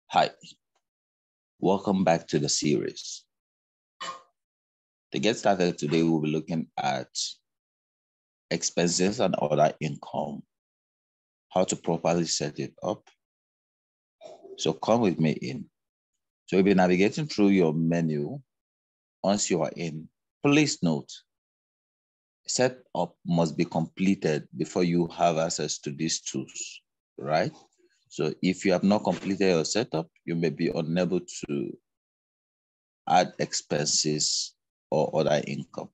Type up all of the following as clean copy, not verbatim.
Hi, welcome back to the series. To get started today, we'll be looking at expenses and other income, how to properly set it up. So come with me in. So we'll be navigating through your menu. Once you are in, please note, setup must be completed before you have access to these tools, right? So if you have not completed your setup, you may be unable to add expenses or other income,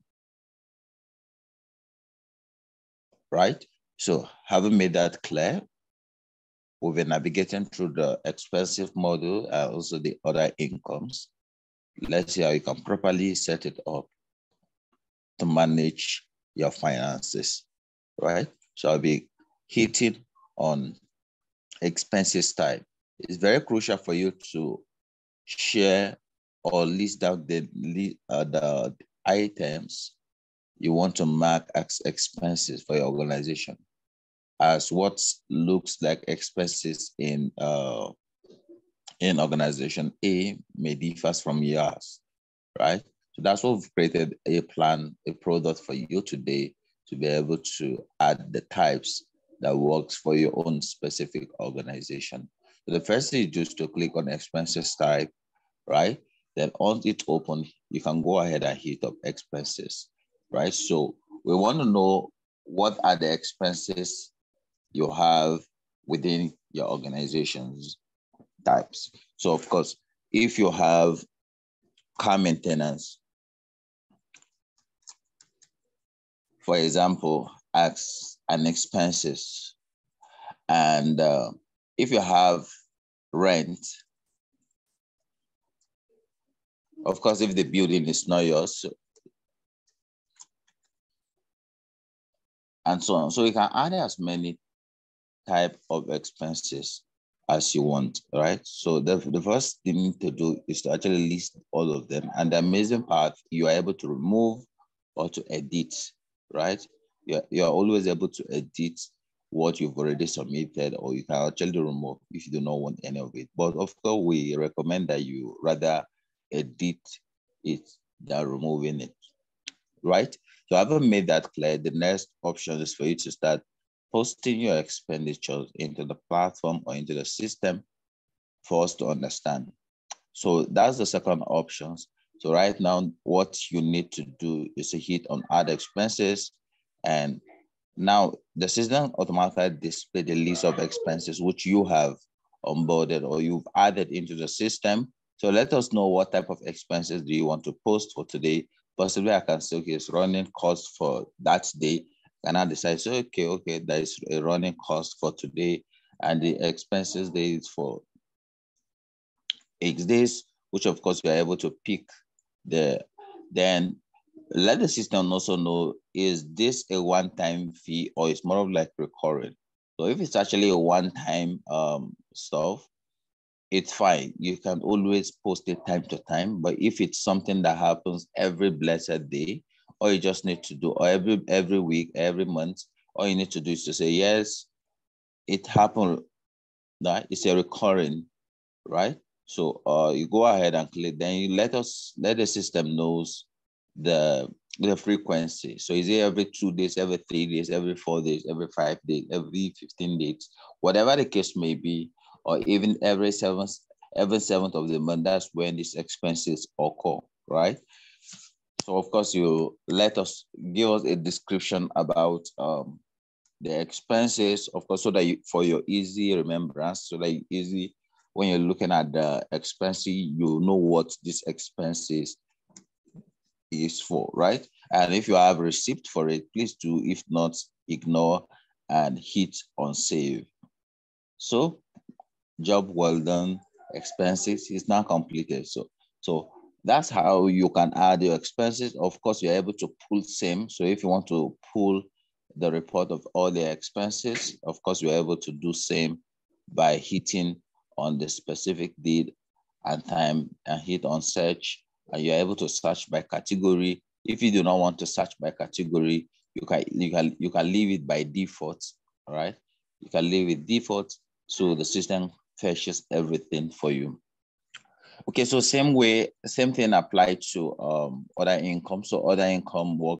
right? So having made that clear, we'll be navigating through the expensive model and also the other incomes. Let's see how you can properly set it up to manage your finances, right? So I'll be hitting on expenses type. It's very crucial for you to share or list out the items you want to mark as expenses for your organization, as what looks like expenses in organization A may differ from yours, right? So that's what we've created a plan, a product for you today to be able to add the types that works for your own specific organization. So the first thing is just to click on expenses type, right? Then once it's open, you can go ahead and hit up expenses, right? So we want to know what are the expenses you have within your organization's types. So of course, if you have car maintenance, for example, as an expenses, and if you have rent, of course, if the building is not yours, and so on. So you can add as many type of expenses as you want, right? So the first thing to do is to actually list all of them. And the amazing part, you are able to remove or to edit, right? You're always able to edit what you've already submitted, or you can actually remove if you do not want any of it. But of course, we recommend that you rather edit it than removing it, right? So having made that clear, the next option is for you to start posting your expenditures into the platform or into the system for us to understand. So that's the second option. So right now, what you need to do is to hit on add expenses. And now the system automatically display the list of expenses which you have onboarded or you've added into the system. So let us know what type of expenses do you want to post for today. Possibly I can say, okay, it's running cost for that day. And I decide, so okay, there is a running cost for today, and the expenses there is for X days, which of course we are able to pick then let the system also know, is this a one-time fee or it's more of like recurring? So if it's actually a one-time stuff, it's fine. You can always post it time to time. But if it's something that happens every blessed day, or you just need to do, or every week, every month, all you need to do is to say, yes, it happened, that it's a recurring, right? So you go ahead and click, then you let the system knows the frequency. So is it every 2 days, every 3 days, every 4 days, every 5 days, every 15 days, whatever the case may be, or even every seventh of the month, that's when these expenses occur, right? So of course you give us a description about the expenses, of course, so that for your easy remembrance, so that easy when you're looking at the expenses, you know what this expenses is for, right? And if you have receipt for it, please do. If not, ignore and hit on save. So job well done, expenses is now completed. So that's how you can add your expenses. Of course, you're able to pull same. So if you want to pull the report of all the expenses, of course, you're able to do same by hitting on the specific date and time and hit on search, and you're able to search by category. If you do not want to search by category, you can leave it by default, all right? You can leave it default, so the system fetches everything for you. Okay, so same thing applied to other income. So other income works